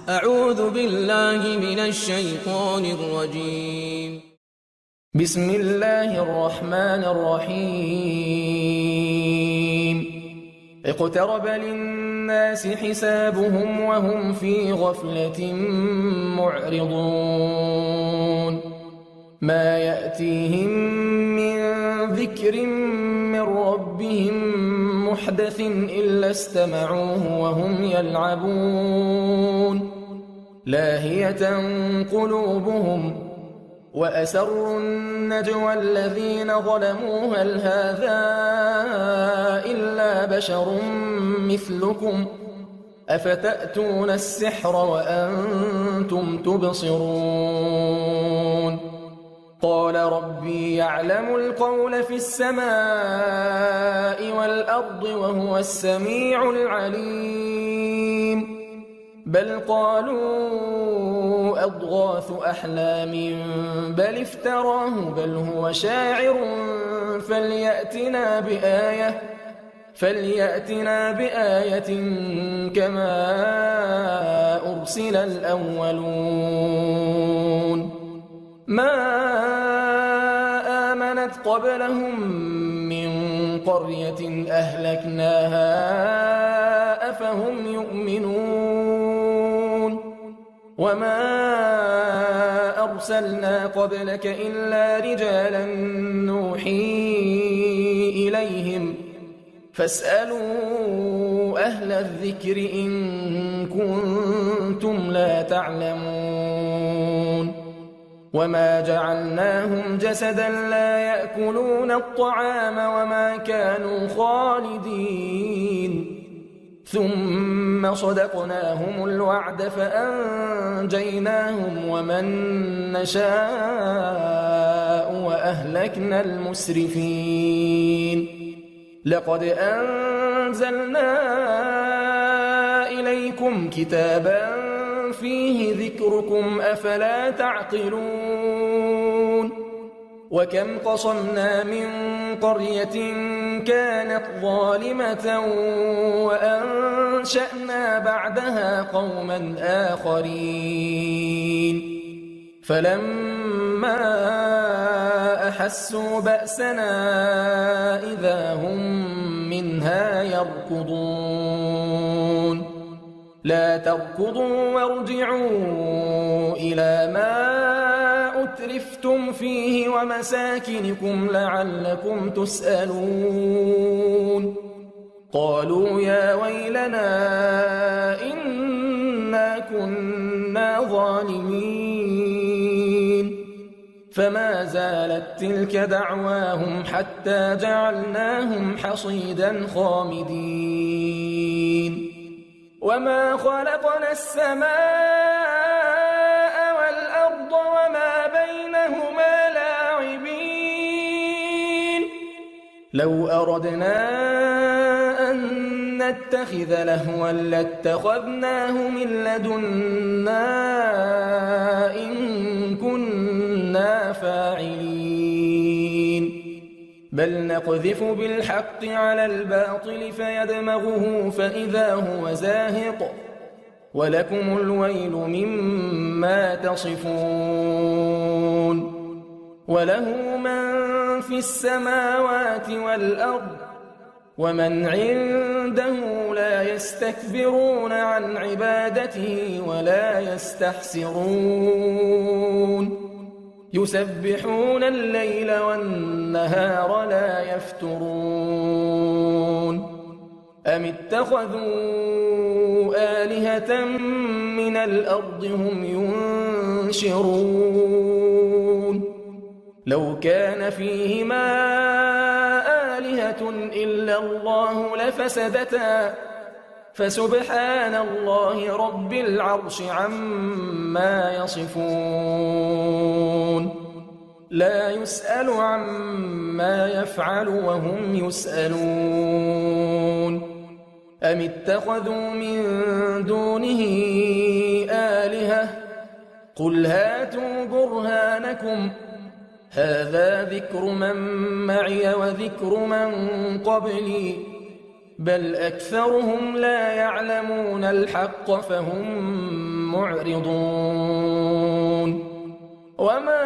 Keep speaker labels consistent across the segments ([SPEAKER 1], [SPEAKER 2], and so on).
[SPEAKER 1] أعوذ بالله من الشيطان الرجيم.
[SPEAKER 2] بسم الله الرحمن الرحيم. اقترب للناس حسابهم وهم في غفلة معرضون ما يأتيهم من ذكر من ربهم محدث إلا استمعوه وهم يلعبون لاهية قلوبهم وأسروا النجوى الذين ظلموا هل هذا إلا بشر مثلكم أفتأتون السحر وأنتم تبصرون قال ربي يعلم القول في السماء والأرض وهو السميع العليم بل قالوا أضغاث أحلام بل افتراه بل هو شاعر فليأتنا بآية كما أرسل الأولون ما آمنت قبلهم من قرية أهلكناها أفهم يؤمنون وما أرسلنا قبلك إلا رجالا نوحي إليهم فاسألوا أهل الذكر إن كنتم لا تعلمون وما جعلناهم جسدا لا يأكلون الطعام وما كانوا خالدين ثم صدقناهم الوعد فأنجيناهم ومن نشاء وأهلكنا المسرفين لقد أنزلنا إليكم كتابا فيه ذكركم أفلا تعقلون وكم قصمنا من قرية كانت ظالمة وأنشأنا بعدها قوما آخرين فلما أحسوا بأسنا إذا هم منها يركضون لا تركضوا وارجعوا إلى ما أترفتم فيه ومساكنكم لعلكم تسألون قالوا يا ويلنا إنا كنا ظالمين فما زالت تلك دعواهم حتى جعلناهم حصيدا خامدين وما خلقنا السماء والأرض وما بينهما لاعبين لو أردنا أن نتخذ لهوا لاتخذناه من لدنا إن كنا فاعلين بل نقذف بالحق على الباطل فيدمغه فإذا هو زاهق ولكم الويل مما تصفون وله من في السماوات والأرض ومن عنده لا يستكبرون عن عبادته ولا يستحسرون يسبحون الليل والنهار لا يفترون أم اتخذوا آلهة من الأرض هم ينشرون لو كان فيهما آلهة إلا الله لفسدتا فسبحان الله رب العرش عما يصفون لا يسأل عما يفعل وهم يسألون أم اتخذوا من دونه آلهة قل هاتوا برهانكم هذا ذكر من معي وذكر من قبلي بل أكثرهم لا يعلمون الحق فهم معرضون وما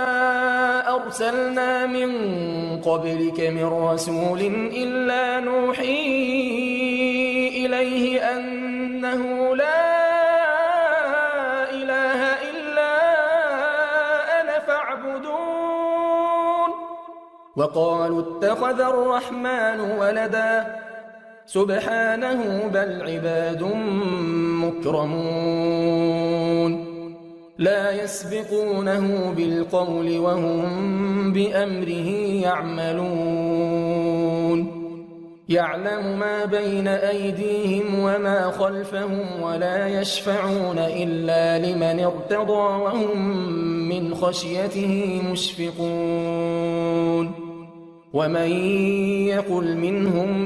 [SPEAKER 2] أرسلنا من قبلك من رسول إلا نوحي إليه أنه لا إله إلا أنا فاعبدون وقالوا اتخذ الرحمن ولدا سبحانه بل عباد مكرمون لا يسبقونه بالقول وهم بأمره يعملون يعلم ما بين أيديهم وما خلفهم ولا يشفعون إلا لمن ارتضى وهم من خشيته مشفقون ومن يقل منهم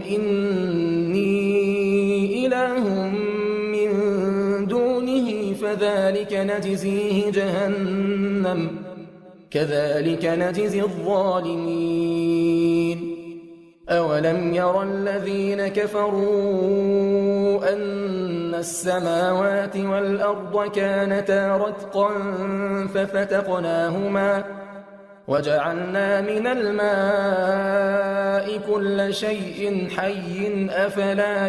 [SPEAKER 2] إني إله من دونه فذلك نجزيه جهنم كذلك نجزي الظالمين أولم ير الذين كفروا أن السماوات والأرض كانتا رتقا ففتقناهما وجعلنا من الماء كل شيء حي أفلا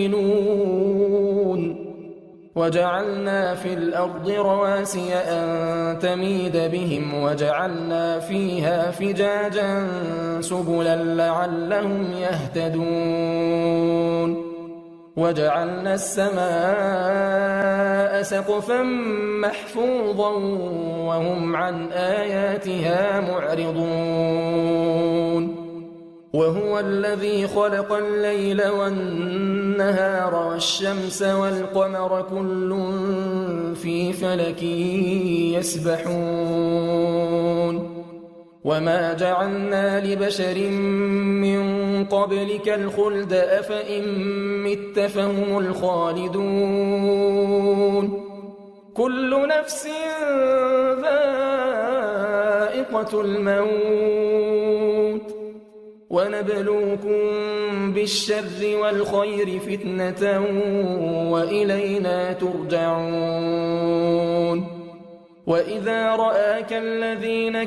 [SPEAKER 2] يؤمنون وجعلنا في الأرض رواسي أن تميد بهم وجعلنا فيها فجاجا سبلا لعلهم يهتدون وجعلنا السماء سقفا محفوظا وهم عن آياتها معرضون وهو الذي خلق الليل والنهار والشمس والقمر كل في فلك يسبحون وما جعلنا لبشر من قبلك الخلد أفإن مت فهم الخالدون كل نفس ذائقة الموت ونبلوكم بالشر والخير فتنة وإلينا ترجعون وإذا رآك الذين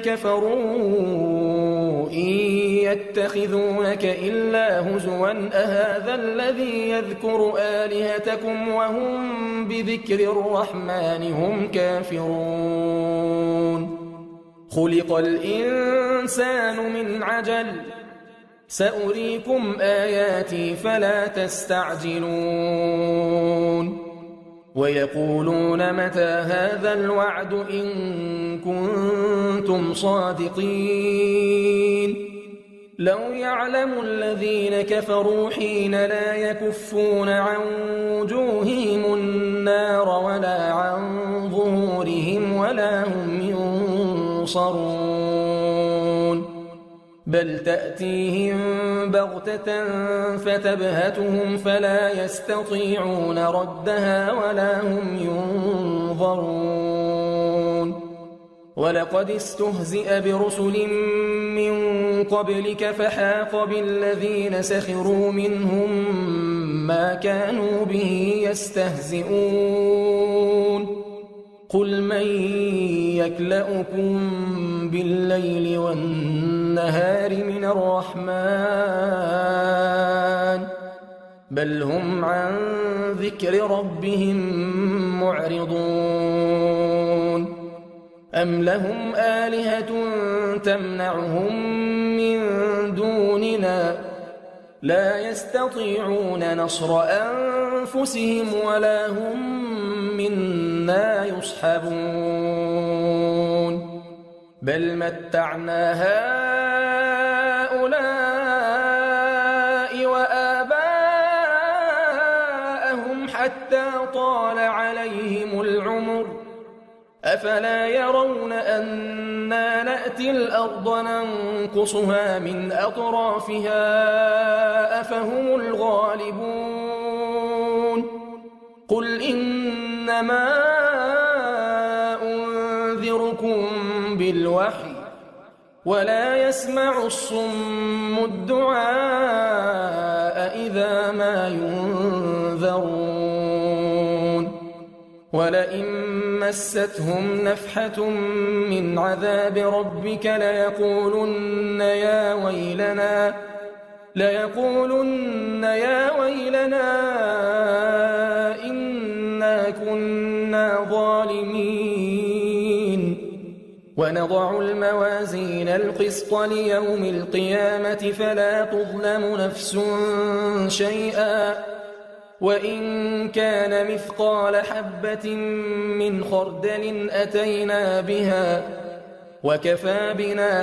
[SPEAKER 2] كفروا إن يتخذونك إلا هزوا أهذا الذي يذكر آلهتكم وهم بذكر الرحمن هم كافرون خلق الإنسان من عجل سأريكم آياتي فلا تستعجلون ويقولون متى هذا الوعد إن كنتم صادقين لو يعلم الذين كفروا حين لا يكفون عن وجوههم النار ولا عن ظهورهم ولا هم ينصرون بل تأتيهم بغتة فتبهتهم فلا يستطيعون ردها ولا هم ينظرون ولقد استهزئ برسل من قبلك فحاق بالذين سخروا منهم ما كانوا به يستهزئون قل من يكلؤكم بالليل والنهار من الرحمن بل هم عن ذكر ربهم معرضون أم لهم آلهة تمنعهم من دوننا لا يستطيعون نصر أنفسهم ولا هم منا يصحبون بل متعنا هؤلاء وآباءهم حتى طال عليهم العمر أفلا يرون أنا نأتي الأرض ننقصها من أطرافها أفهم الغالبون قل إنما أنذركم بالوحي ولا يسمع الصم الدعاء إذا ما ينذرون ولئن مستهم نفحة من عذاب ربك ليقولن يا ويلنا إنا كنا ظالمين ونضع الموازين القسط ليوم القيامة فلا تظلم نفس شيئا وإن كان مثقال حبة من خردل أتينا بها وكفى بنا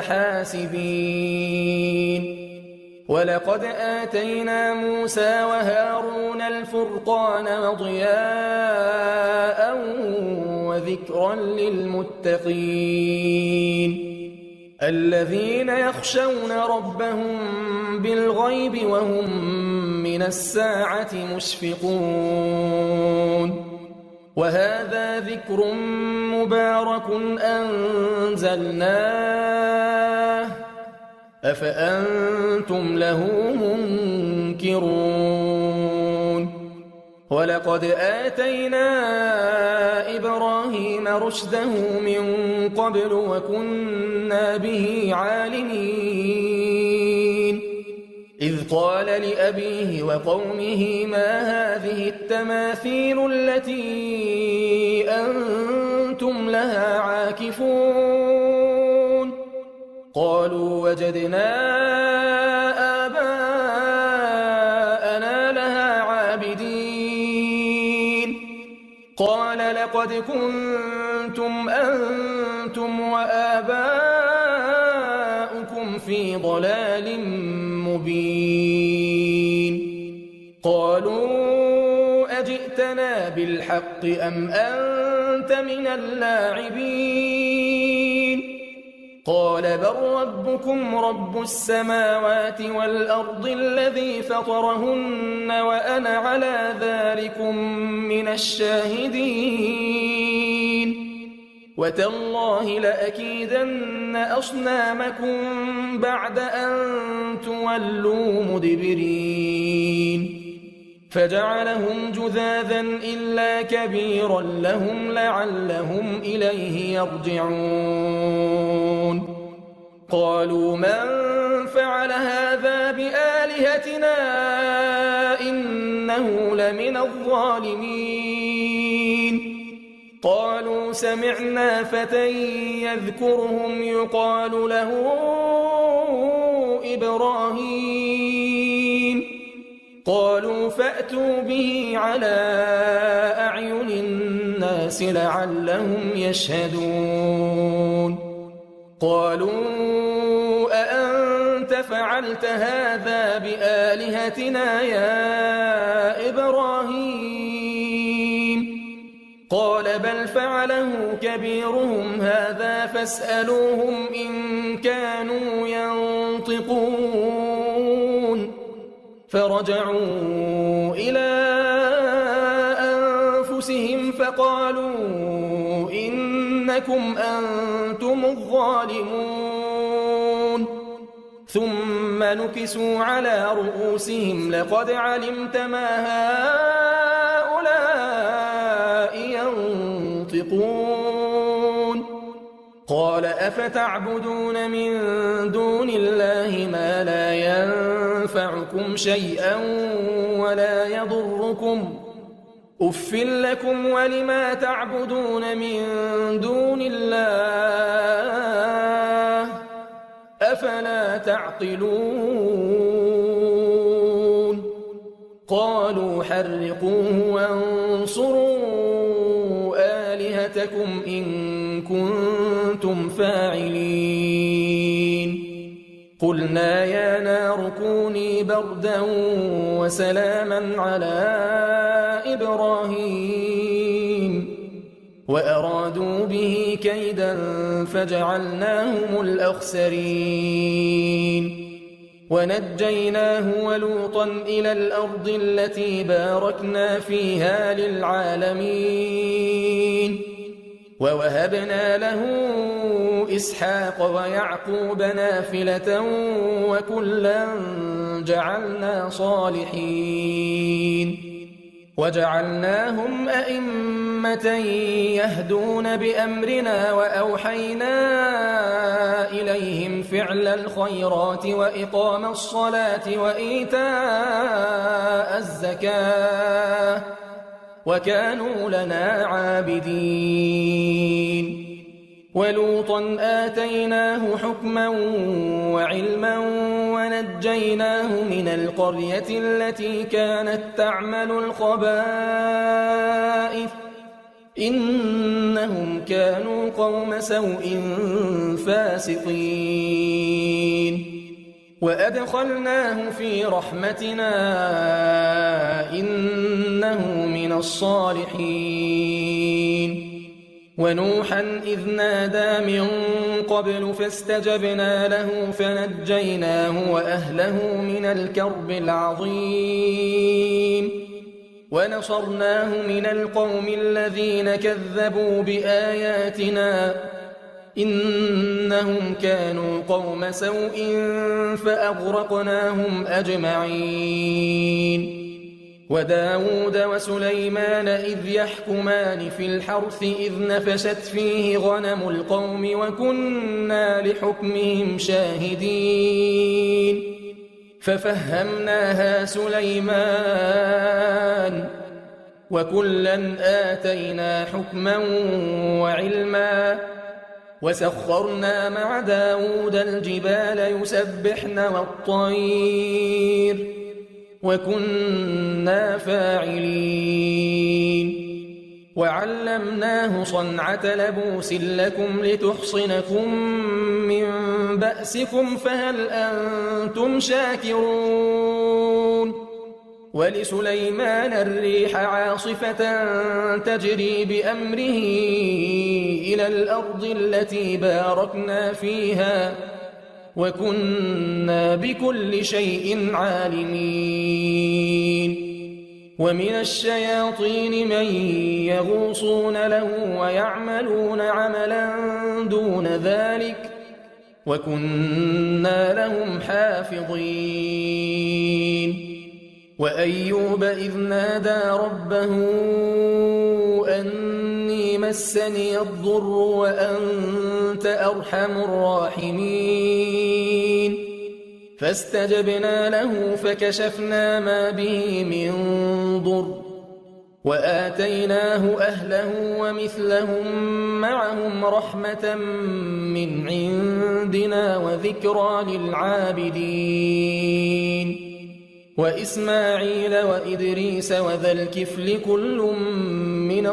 [SPEAKER 2] حاسبين ولقد آتينا موسى وهارون الفرقان وضياء وذكرا للمتقين الذين يخشون ربهم بالغيب وهم من الساعة مشفقون وهذا ذكر مبارك أنزلناه أفأنتم له منكرون ولقد آتينا إبراهيم رشده من قبل وكنا به عالمين إذ قال لأبيه وقومه ما هذه التماثيل التي أنتم لها عاكفون قالوا وجدنا آباءنا لها عابدين قال لقد كنتم أنتم وآباؤكم في ضلال مبين قالوا أجئتنا بالحق أم أنت من اللاعبين قال بل ربكم رب السماوات والأرض الذي فطرهن وأنا على ذلكم من الشاهدين وتالله لأكيدن أصنامكم بعد أن تولوا مدبرين فجعلهم جذاذا إلا كبيرا لهم لعلهم إليه يرجعون قالوا من فعل هذا بآلهتنا إنه لمن الظالمين قالوا سمعنا فتى يذكرهم يقال له إبراهيم قالوا فأتوا به على أعين الناس لعلهم يشهدون قالوا أأنت فعلت هذا بآلهتنا يا إبراهيم قال بل فعله كبيرهم هذا فاسألوهم إن كانوا ينطقون فرجعوا إلى أنفسهم فقالوا إنكم أنتم الظالمون ثم نكسوا على رؤوسهم لقد علمت ما هؤلاء ينطقون قال أفتعبدون من دون الله ما لا ينفعكم شيئا ولا يضركم أف لكم ولما تعبدون من دون الله أفلا تعقلون قالوا حرقوه وانصروا آلهتكم إن كنتم فاعلين قلنا يا نار كوني بردا وسلاما على إبراهيم وأرادوا به كيدا فجعلناهم الأخسرين ونجيناه ولوطا إلى الأرض التي باركنا فيها للعالمين ووهبنا له إسحاق ويعقوب نافلة وكلا جعلنا صالحين وجعلناهم أئمة يهدون بأمرنا وأوحينا إليهم فعل الخيرات وإقام الصلاة وإيتاء الزكاة وكانوا لنا عابدين ولوطا آتيناه حكما وعلما ونجيناه من القرية التي كانت تعمل الخبائث إنهم كانوا قوم سوء فاسقين وأدخلناه في رحمتنا إنه من الصالحين ونوحا إذ نادى من قبل فاستجبنا له فنجيناه وأهله من الكرب العظيم ونصرناه من القوم الذين كذبوا بآياتنا إنهم كانوا قوم سوء فأغرقناهم أجمعين وداود وسليمان إذ يحكمان في الحرث إذ نفشت فيه غنم القوم وكنا لحكمهم شاهدين ففهمناها سليمان وكلا آتينا حكما وعلما وسخرنا مع داود الجبال يسبحن والطير وكنا فاعلين وعلمناه صنعة لبوس لكم لتحصنكم من بأسكم فهل أنتم شاكرون ولسليمان الريح عاصفة تجري بأمره إلى الأرض التي باركنا فيها وكنا بكل شيء عالمين ومن الشياطين من يغوصون له ويعملون عملا دون ذلك وكنا لهم حافظين وأيوب إذ نادى ربه أني مسني الضر وأنت أرحم الراحمين فاستجبنا له فكشفنا ما به من ضر وآتيناه أهله ومثلهم معهم رحمة من عندنا وذكرى للعابدين وإسماعيل وإدريس وذا الكفل كل من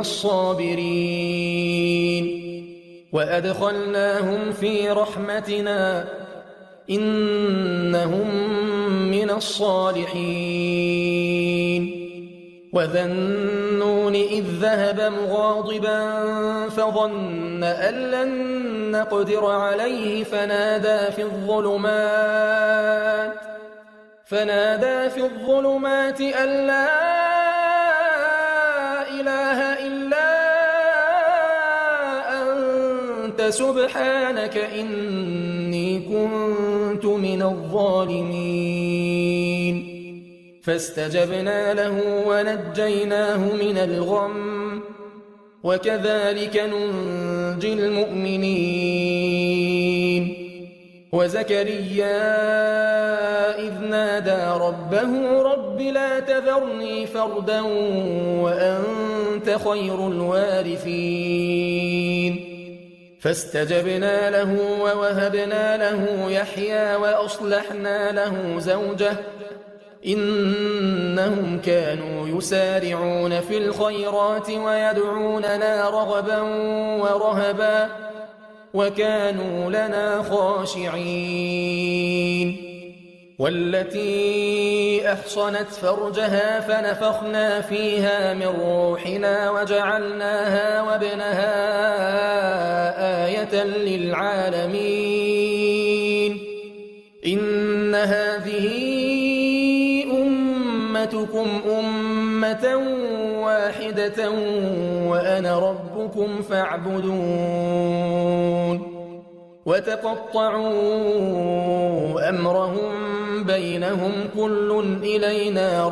[SPEAKER 2] الصابرين وأدخلناهم في رحمتنا إنهم من الصالحين وذا النون إذ ذهب مغاضبا فظن أن لن نقدر عليه فنادى في الظلمات أن لا إله إلا أنت سبحانك إني كنت من الظالمين فاستجبنا له ونجيناه من الغم وكذلك ننجي المؤمنين وزكريا إذ نادى ربه رب لا تذرني فردا وأنت خير الوارثين فاستجبنا له ووهبنا له يحيى وأصلحنا له زوجه إنهم كانوا يسارعون في الخيرات ويدعوننا رغبا ورهبا وكانوا لنا خاشعين والتي أحصنت فرجها فنفخنا فيها من روحنا وجعلناها وابنها آية للعالمين إن هذه أمتكم أمة أمة واحدة وأنا ربكم فاعبدون وتقطعوا أمرهم بينهم كل إلينا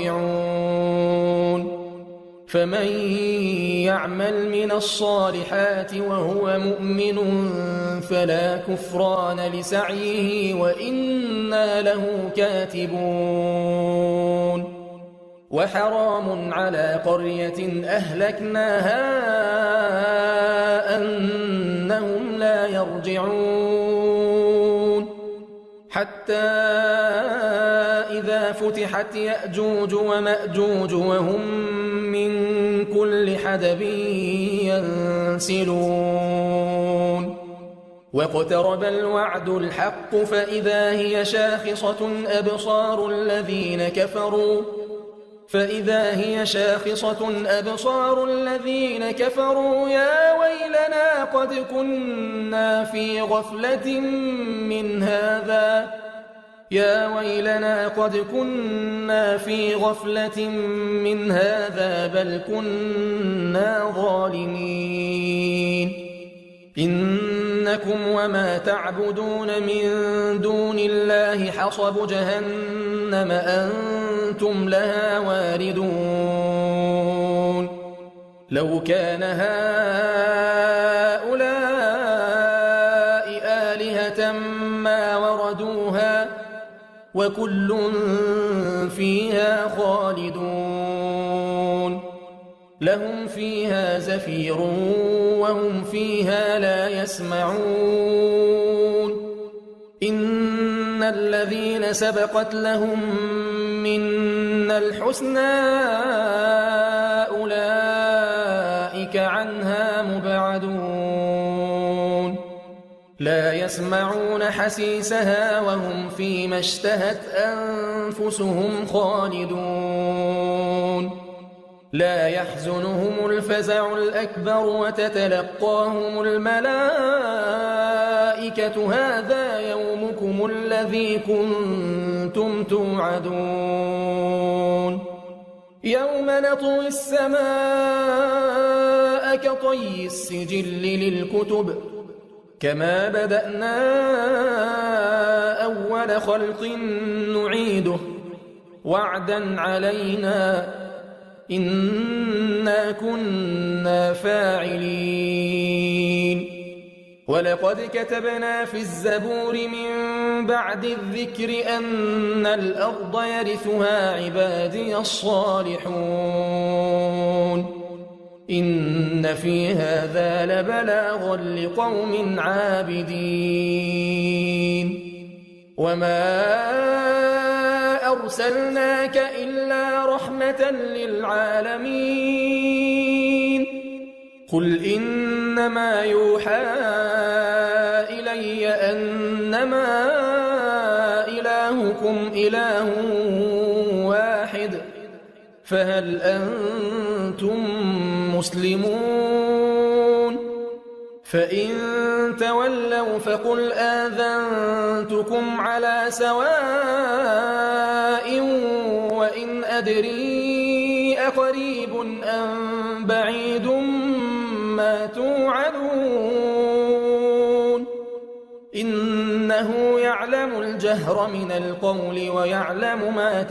[SPEAKER 2] راجعون فمن يعمل من الصالحات وهو مؤمن فلا كفران لسعيه وإنا له كاتبون وحرام على قرية أهلكناها أنهم لا يرجعون حتى إذا فتحت يأجوج ومأجوج وهم من كل حدب ينسلون واقترب الوعد الحق فإذا هي شاخصة أبصار الذين كفروا يا ويلنا قد كنا في غفلة من هذا بل كنا ظالمين إنكم وما تعبدون من دون الله حصب جهنم أنتم لها واردون لو كان هؤلاء آلهة ما وردوها وكل فيها خالدون لهم فيها زفير وهم فيها لا يسمعون إن الذين سبقت لهم منا الحسنى أولئك عنها مبعدون لا يسمعون حسيسها وهم فيما اشتهت أنفسهم خالدون لا يحزنهم الفزع الأكبر وتتلقاهم الملائكة هذا يومكم الذي كنتم توعدون يوم نطوي السماء كطي السجل للكتب كما بدأنا أول خلق نعيده وعدا علينا إنا كنا فاعلين ولقد كتبنا في الزبور من بعد الذكر أن الأرض يرثها عبادي الصالحون إن في هذا لبلاغا لقوم عابدين وما أرسلناك إلا رحمة للعالمين قل إنما يوحى إلي أنما إلهكم إله واحد فهل أنتم مسلمون فإن تولوا فقل آذنتكم على سواء وإن أدري أقريب أم بعيد ما توعدون إنه يعلم الجهر من القول ويعلم ما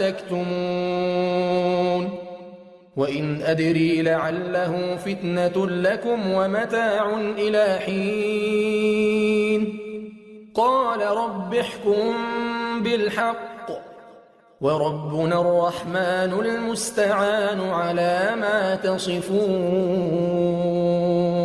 [SPEAKER 2] تكتمون وإن أدري لعله فتنة لكم ومتاع إلى حين قال رب احكم بالحق وربنا الرحمن المستعان على ما تصفون